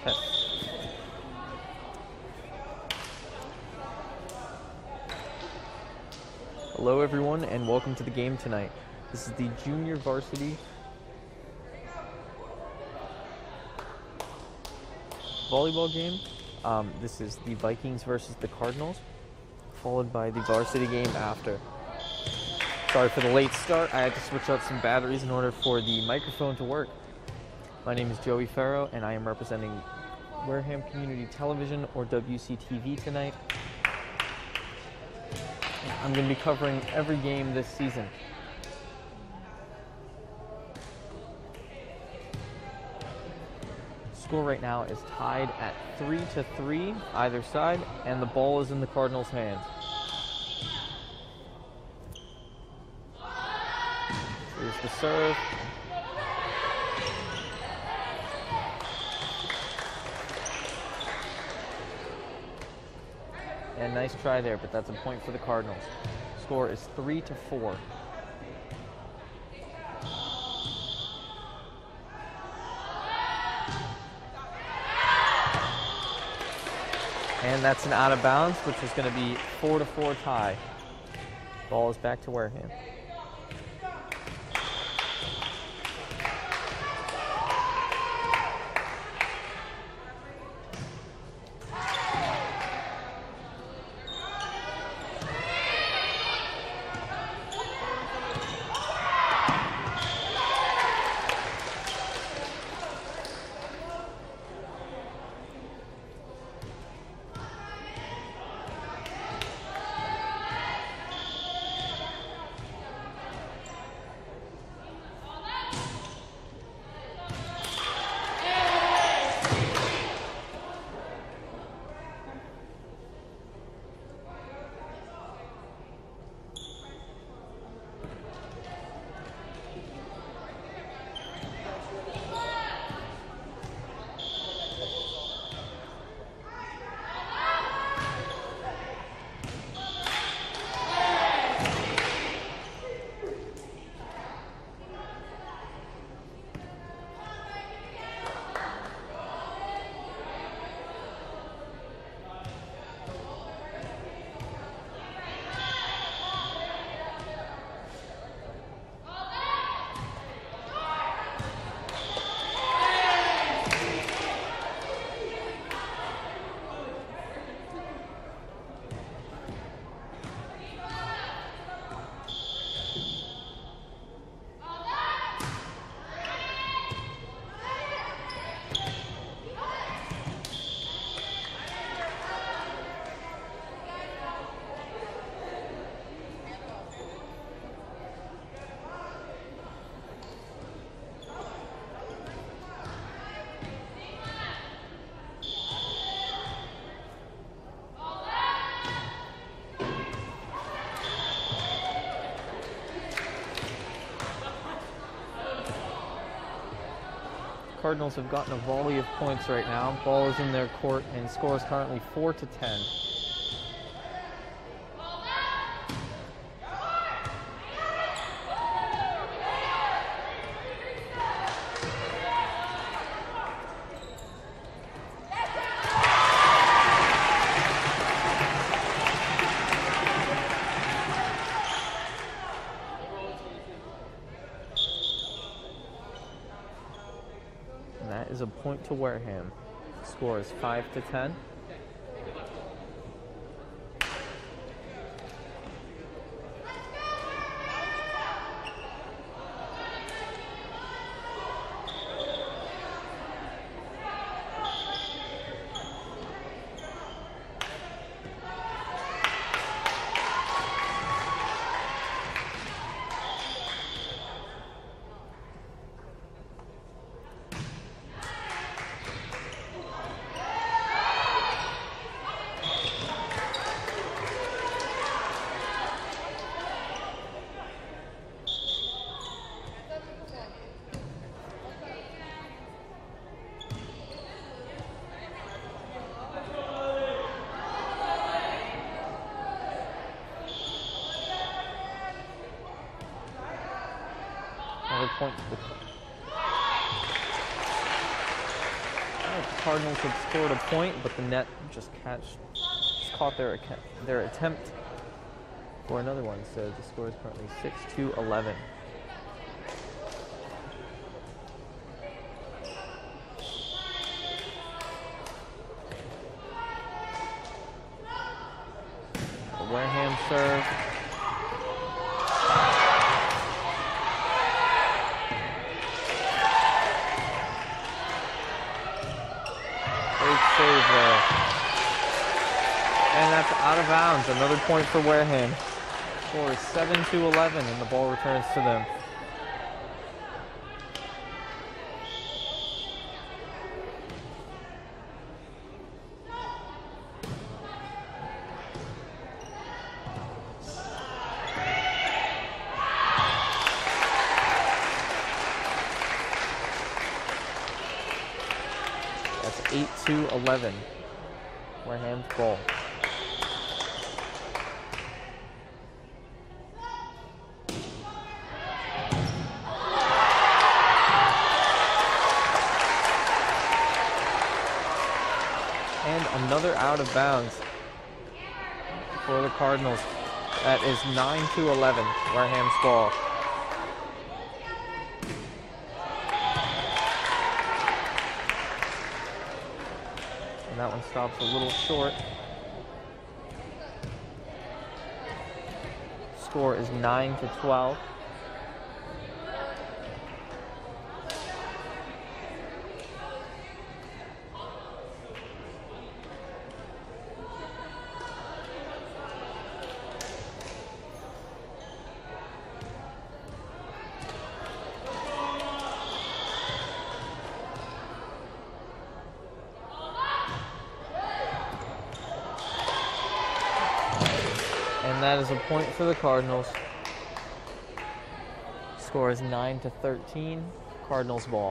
Test. Hello everyone and welcome to the game tonight. This is the junior varsity volleyball game. This is the Vikings versus the Cardinals, followed by the varsity game after. Sorry for the late start. I had to switch out some batteries in order for the microphone to work. My name is Joey Farrow and I am representing Wareham Community Television, or WCTV, tonight. I'm going to be covering every game this season. Score right now is tied at 3-3 either side, and the ball is in the Cardinals' hands. Here's the serve. And nice try there, but that's a point for the Cardinals. Score is 3-4. And that's an out of bounds, which is going to be 4-4 tie. Ball is back to Wareham. Cardinals have gotten a volley of points right now. Ball is in their court and score is currently 4-10. That is a point to Wareham. Score is 5-10. Another point to the The Cardinals had scored a point, but the net just caught their attempt for another one. So the score is currently 6-11. The Wareham serve. Save there. And that's out of bounds. Another point for Wareham. Score is 7-11 and the ball returns to them. That's 8-11. Wareham's ball. And another out of bounds for the Cardinals. That is 9-11. Wareham's ball. And that one stops a little short. Score is 9-12. And that is a point for the Cardinals. Score is 9-13. Cardinals ball.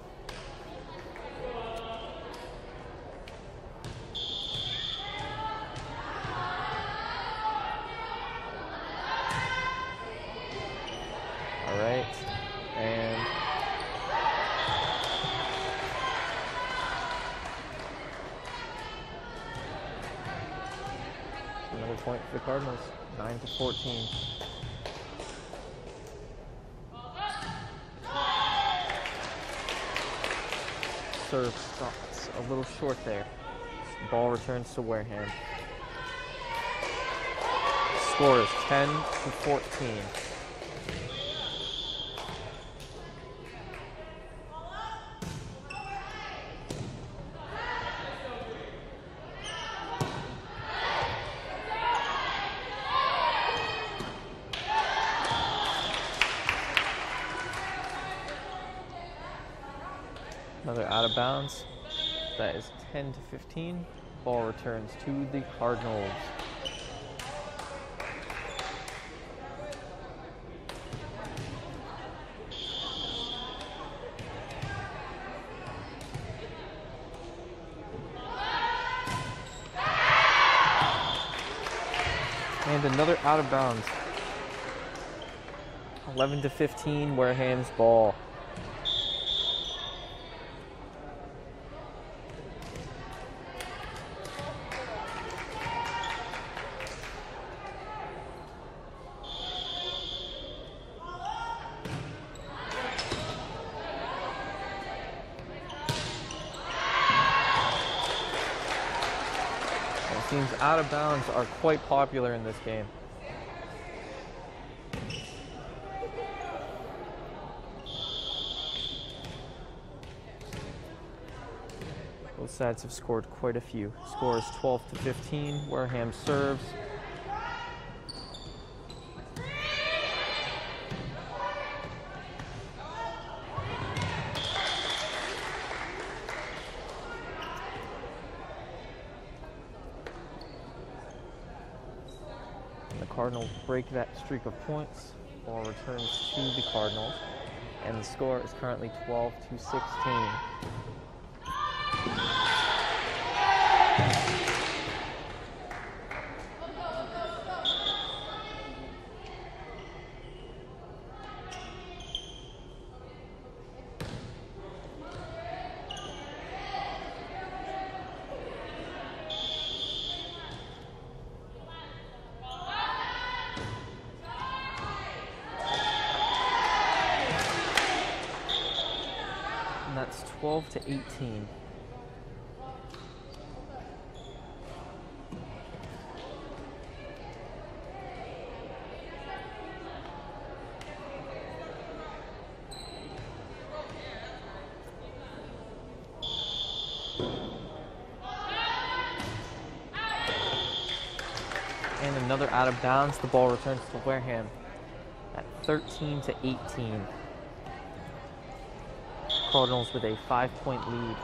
All right, and another point for the Cardinals. 9-14. Serve stops a little short there. Ball returns to Wareham. Score is 10-14. Another out of bounds. That is 10-15. Ball returns to the Cardinals. And another out of bounds. 11-15. Wareham's ball. Teams out of bounds are quite popular in this game. Both sides have scored quite a few. Score is 12-15. Wareham serves. Cardinals break that streak of points. Ball returns to the Cardinals, and the score is currently 12-16. And that's 12-18. And another out of bounds. The ball returns to Wareham at 13-18. Cardinals with a 5-point lead.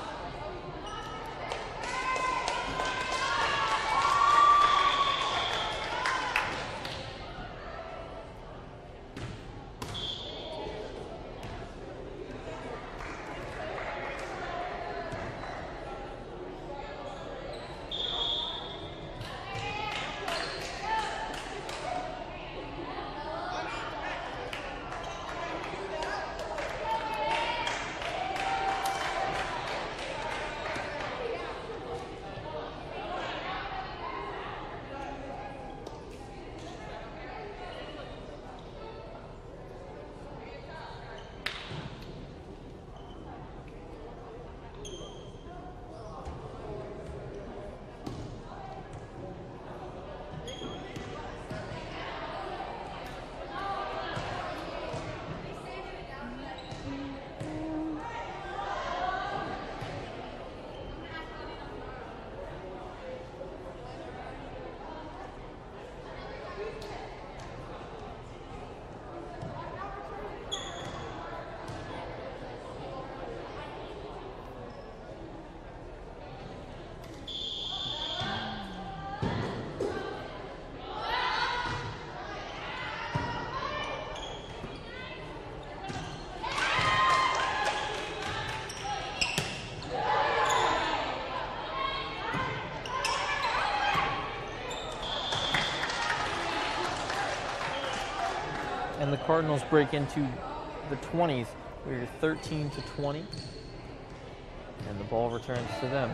And the Cardinals break into the 20s. We're 13-20. And the ball returns to them.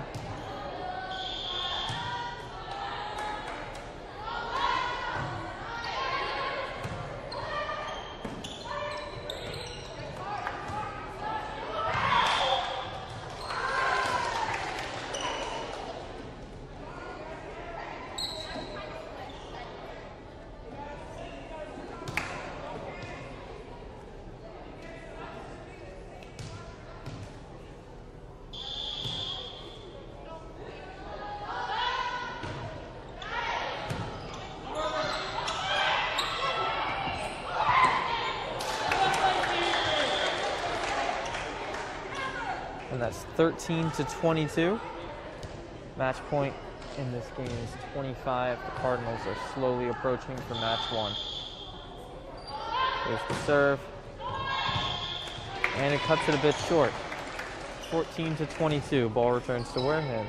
And that's 13-22. Match point in this game is 25. The Cardinals are slowly approaching for match one. There's the serve. And it cuts it a bit short. 14-22. Ball returns to Wareham.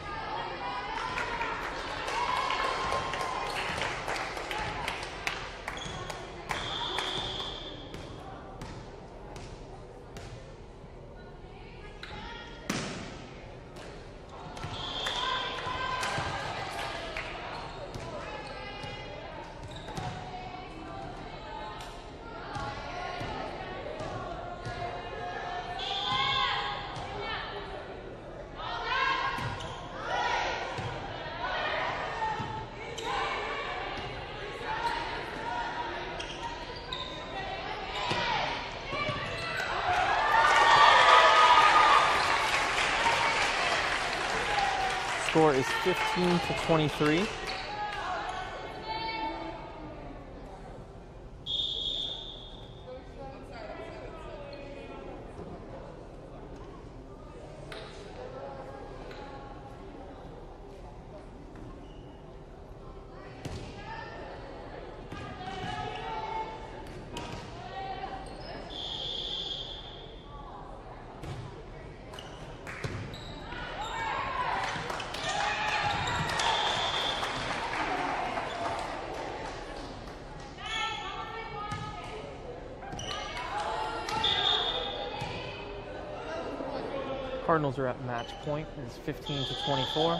Score is 15-23. Cardinals are at match point. It's 15-24.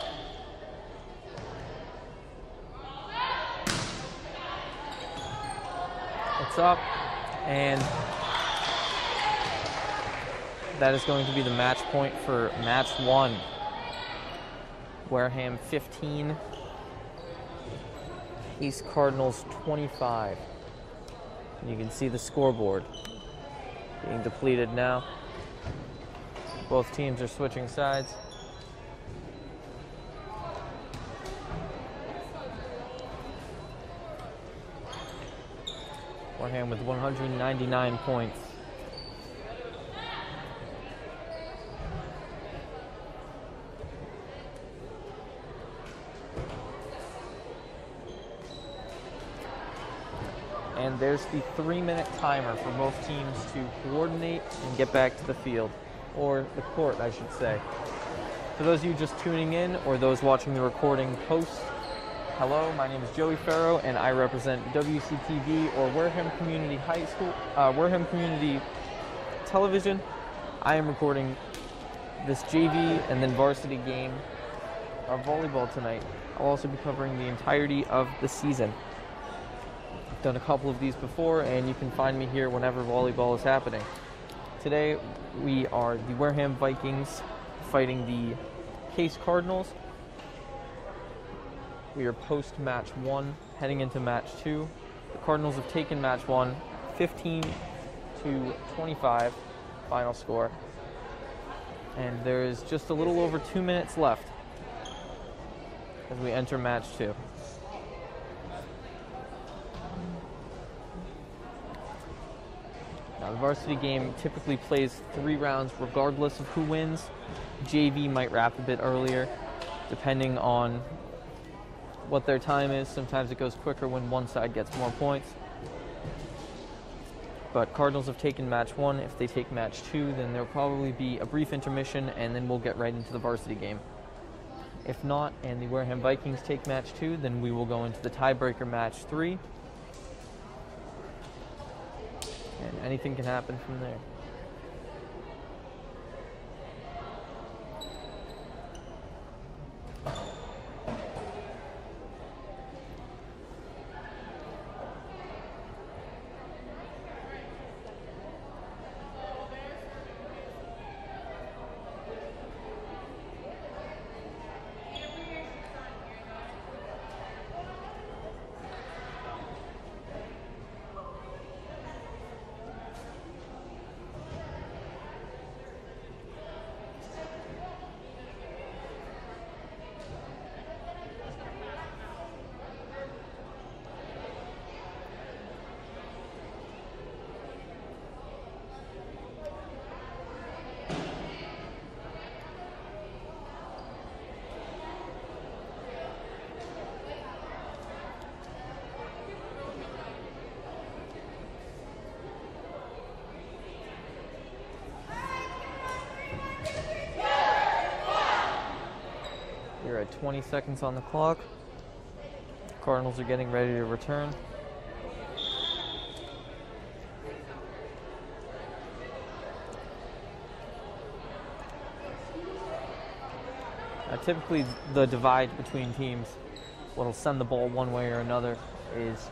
It's up, and That is going to be the match point for match 1. Wareham 15, East Cardinals 25. You can see the scoreboard being depleted now. Both teams are switching sides. Wareham with 199 points. And there's the 3-minute timer for both teams to coordinate and get back to the field, or the court, I should say. For those of you just tuning in, or those watching the recording post, hello, my name is Joey Farrow, and I represent WCTV, or Wareham Community High School, Wareham Community Television. I am recording this JV and then varsity game of volleyball tonight. I'll also be covering the entirety of the season. I've done a couple of these before, and you can find me here whenever volleyball is happening. Today, we are the Wareham Vikings fighting the Case Cardinals. We are post-match 1, heading into match 2. The Cardinals have taken match 1, 15-25, final score. And there is just a little over 2 minutes left as we enter match 2. Now, the varsity game typically plays 3 rounds regardless of who wins. JV might wrap a bit earlier, depending on what their time is. Sometimes it goes quicker when one side gets more points. But Cardinals have taken match 1. If they take match 2, then there'll probably be a brief intermission, and then we'll get right into the varsity game. If not, and the Wareham Vikings take match 2, then we will go into the tiebreaker match 3. And anything can happen from there. We're at 20 seconds on the clock. Cardinals are getting ready to return. Typically, the divide between teams, what'll send the ball one way or another, is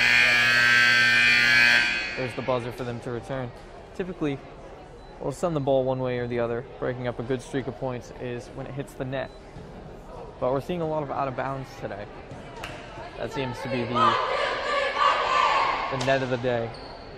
there's the buzzer for them to return. Typically, what'll send the ball one way or the other, breaking up a good streak of points, is when it hits the net. But we're seeing a lot of out of bounds today. That seems to be the net of the day.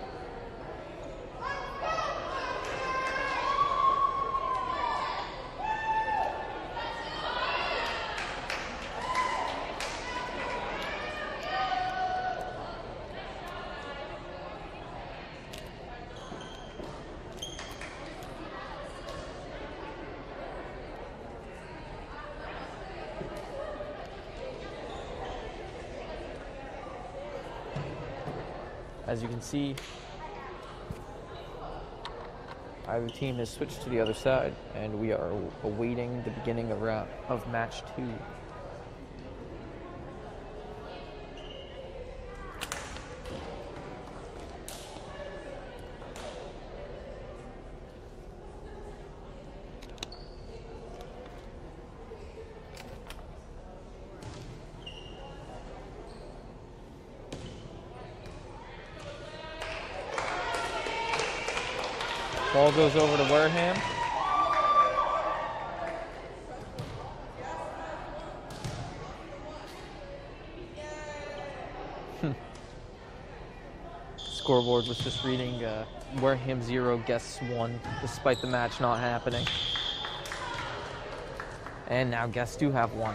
As you can see, either team has switched to the other side, and we are awaiting the beginning of match 2. Ball goes over to Wareham. Scoreboard was just reading Wareham 0, Guests 1, despite the match not happening. And now Guests do have 1.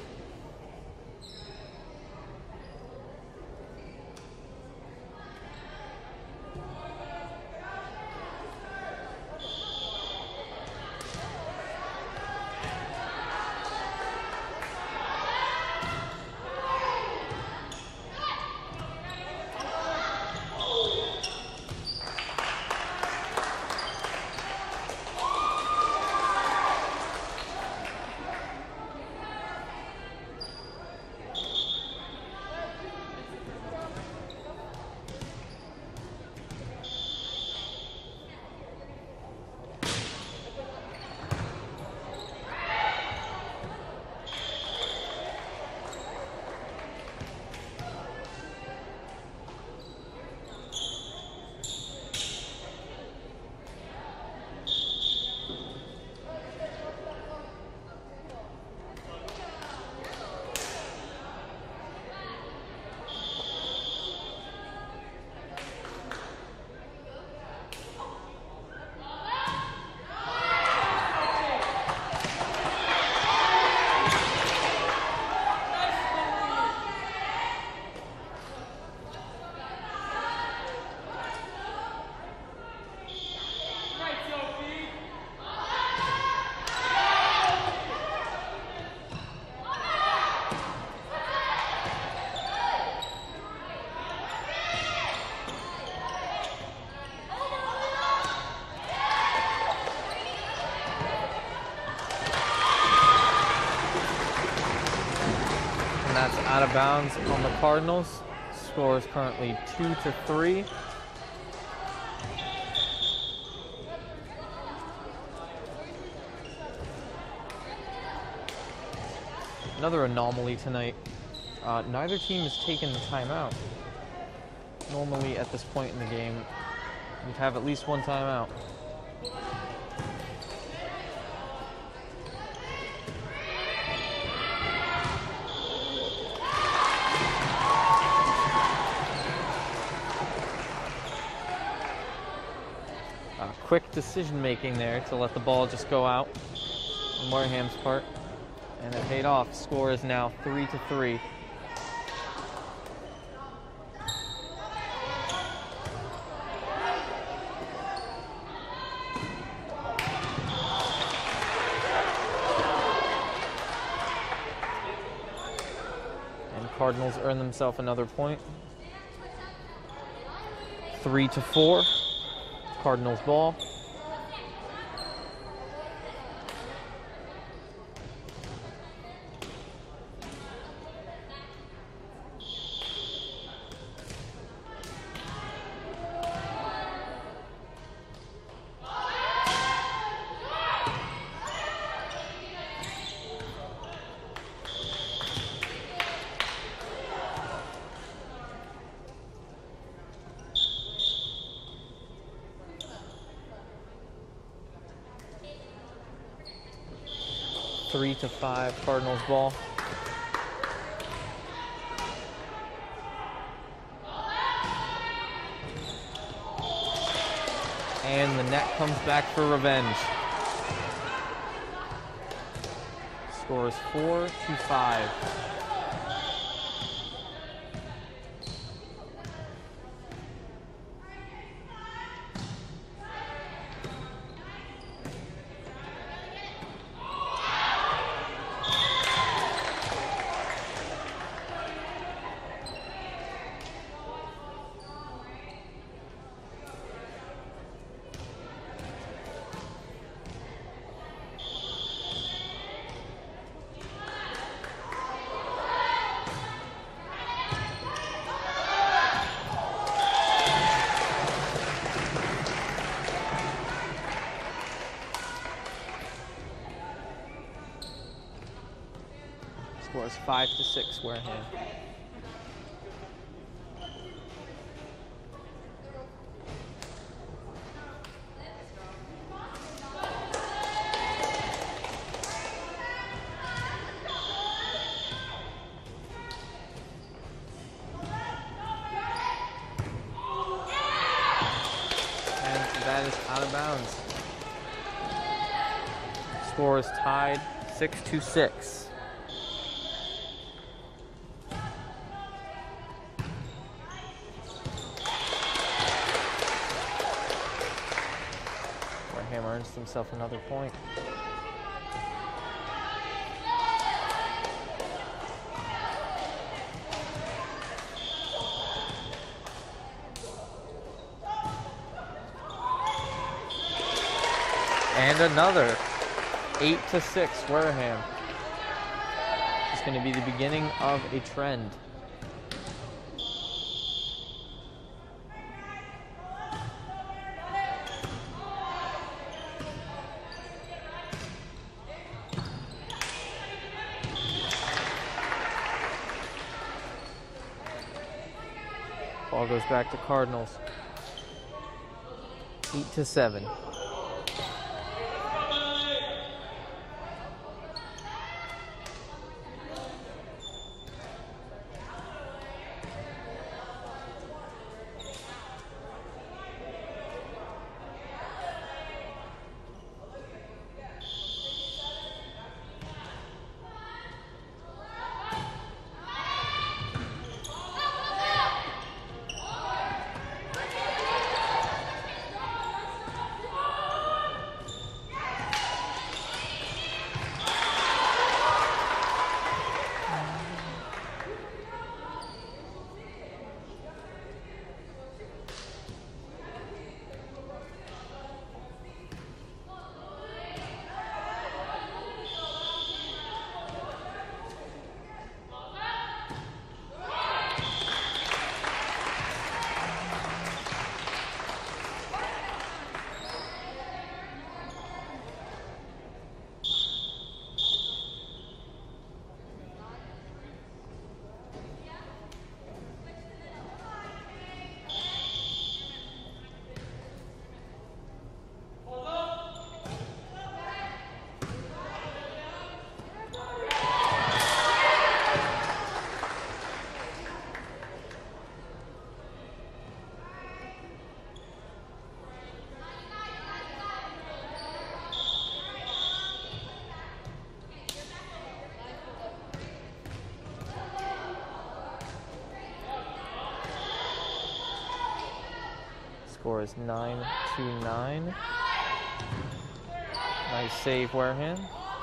That's out of bounds on the Cardinals. Score is currently 2-3. Another anomaly tonight. Neither team has taken the timeout. Normally at this point in the game, we'd have at least one timeout. Quick decision making there to let the ball just go out on Wareham's part, and it paid off. Score is now 3-3. And Cardinals earn themselves another point. 3-4. Cardinals ball. Three to 5, Cardinals ball. And the net comes back for revenge. Score is 4-5. Score is 5-6, Wareham. of bounds. Score is tied 6-6. Wareham earns himself another point. And another 8-6 Wareham. It's going to be the beginning of a trend. Ball goes back to Cardinals. 8-7. Score is 9-9. Nice save, Wareham.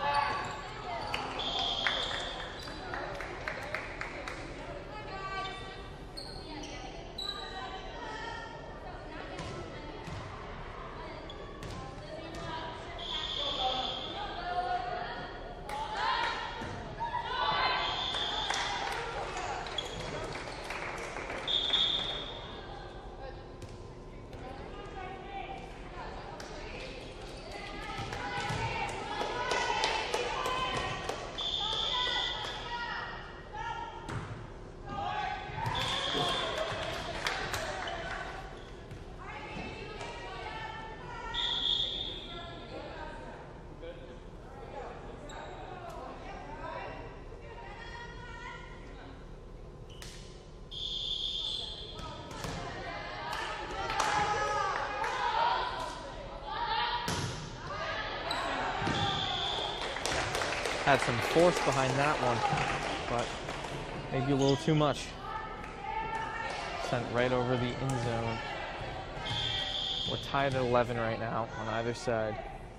Had some force behind that one, but maybe a little too much. Sent right over the end zone. We're tied at 11 right now on either side.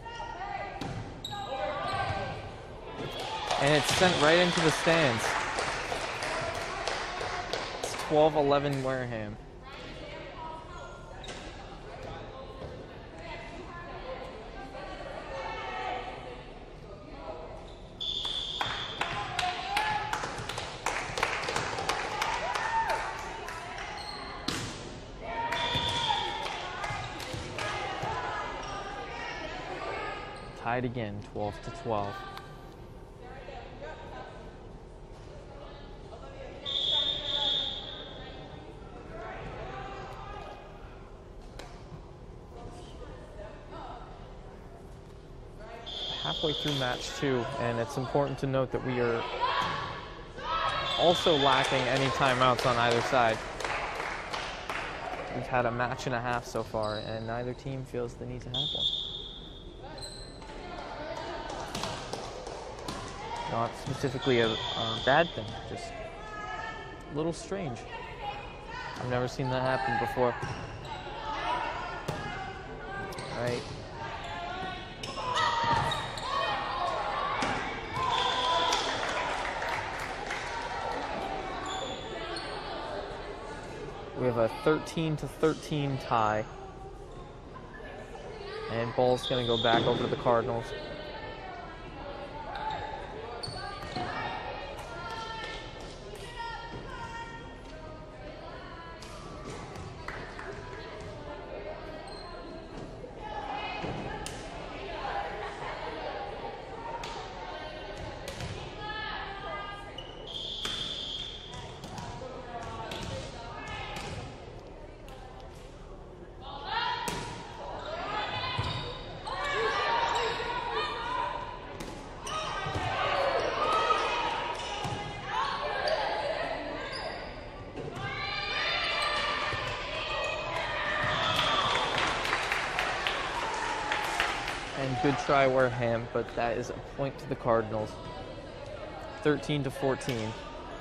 And it's sent right into the stands. It's 12-11 Wareham. Tied again, 12-12. Halfway through match 2, and it's important to note that we are also lacking any timeouts on either side. We've had a match and a half so far, and neither team feels the need to have one. Not specifically a bad thing, just a little strange. I've never seen that happen before. All right. We have a 13-13 tie. And ball's going to go back over to the Cardinals. And good try, Wareham, but that is a point to the Cardinals. 13-14.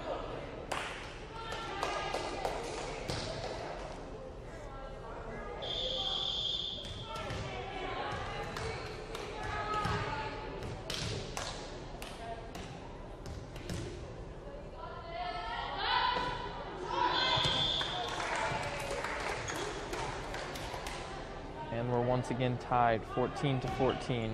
And we're once again tied, 14-14.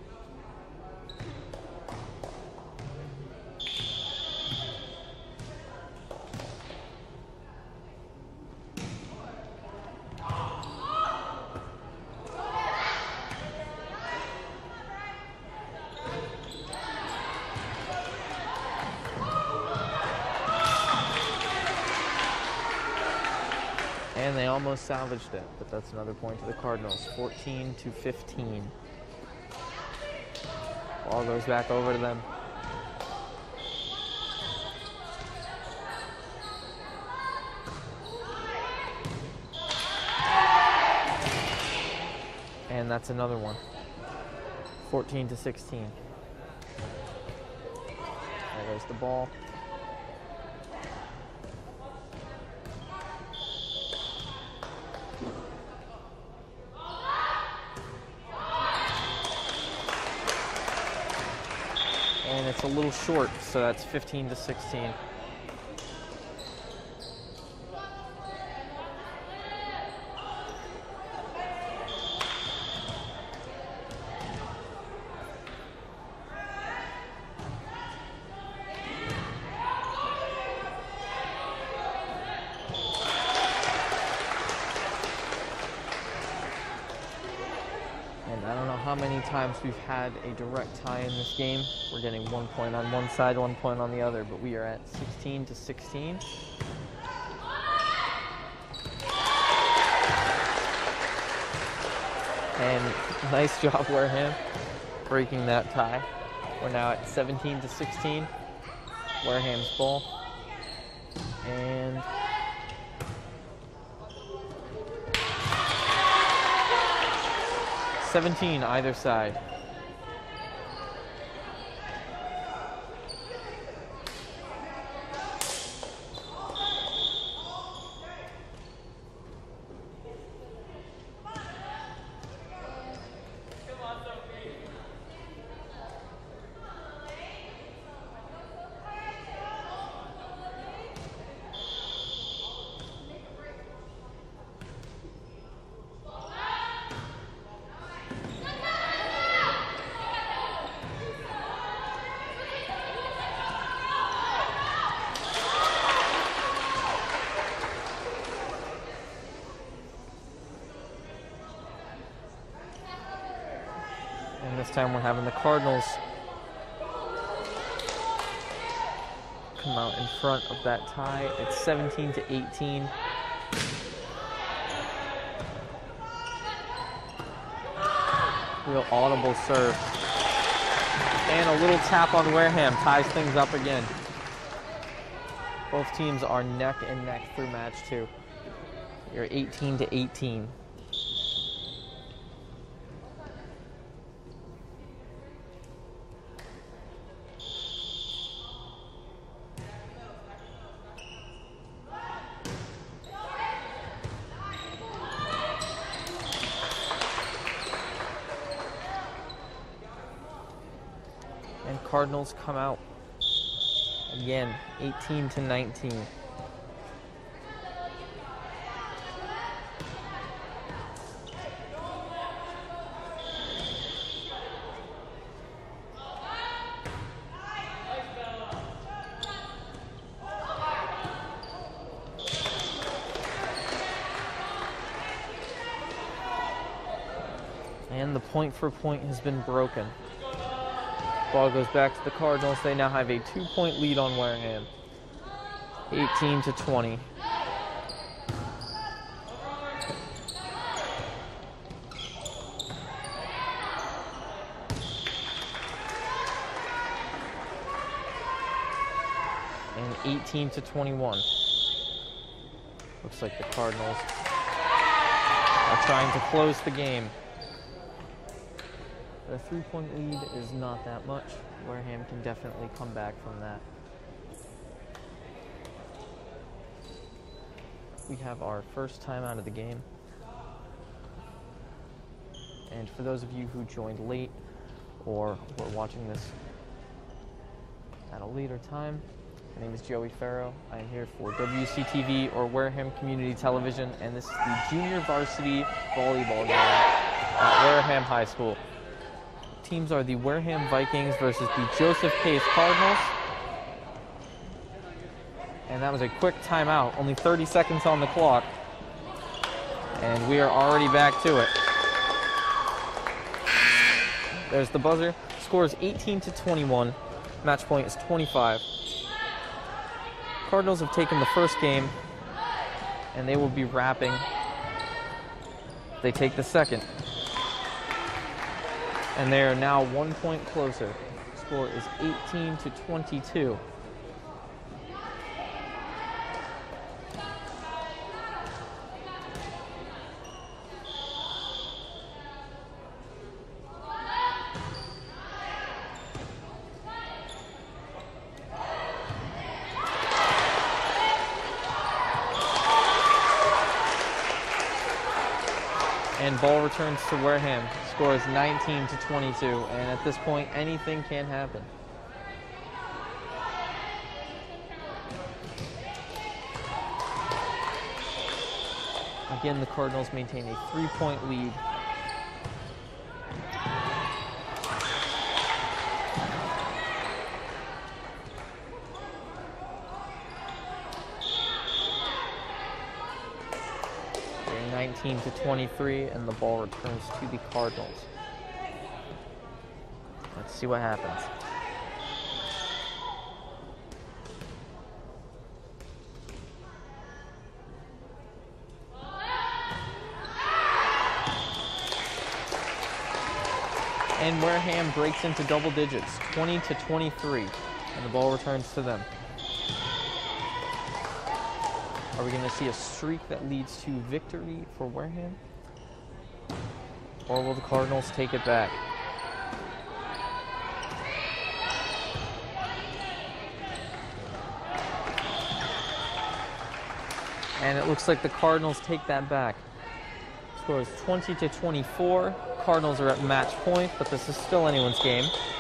And they almost salvaged it, but that's another point to the Cardinals, 14-15. Ball goes back over to them. And that's another one, 14-16. There goes the ball. And it's a little short, so that's 15-16. I don't know how many times we've had a direct tie in this game. We're getting 1 point on one side, 1 point on the other, but we are at 16-16. And nice job, Wareham, breaking that tie. We're now at 17-16. Wareham's ball. And 17 either side. And this time we're having the Cardinals come out in front of that tie. It's 17-18. Real audible serve. And a little tap on Wareham ties things up again. Both teams are neck and neck through match 2. You're 18-18. And Cardinals come out again, 18-19. And the point for point has been broken. Ball goes back to the Cardinals. They now have a 2-point lead on Wareham. 18-20. And 18-21. Looks like the Cardinals are trying to close the game. The 3-point lead is not that much. Wareham can definitely come back from that. We have our first time out of the game. And for those of you who joined late or were watching this at a later time, my name is Joey Farrow. I am here for WCTV or Wareham Community Television, and this is the junior varsity volleyball game at Wareham High School. Teams are the Wareham Vikings versus the Joseph Case Cardinals. And that was a quick timeout, only 30 seconds on the clock. And we are already back to it. There's the buzzer. Score is 18-21. Match point is 25. Cardinals have taken the first game, and they will be wrapping. They take the second. And they are now 1 point closer. Score is 18-22. And ball returns to Wareham. Score is 19-22, and at this point, anything can happen. Again, the Cardinals maintain a 3-point lead. They're 19-23, and the ball returns to the Cardinals. Let's see what happens. And Wareham breaks into double digits, 20-23, and the ball returns to them. Are we going to see a streak that leads to victory for Wareham? Or will the Cardinals take it back? And it looks like the Cardinals take that back. Score is 20-24. Cardinals are at match point, but this is still anyone's game.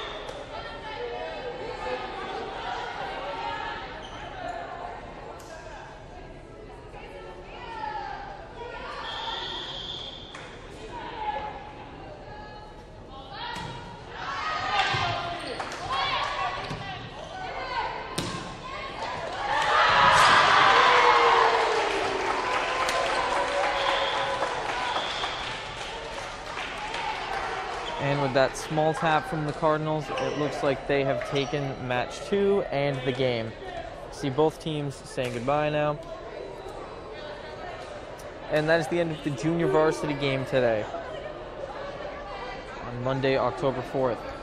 And with that small tap from the Cardinals, it looks like they have taken match 2 and the game. See both teams saying goodbye now. And that is the end of the junior varsity game today on Monday, October 4th.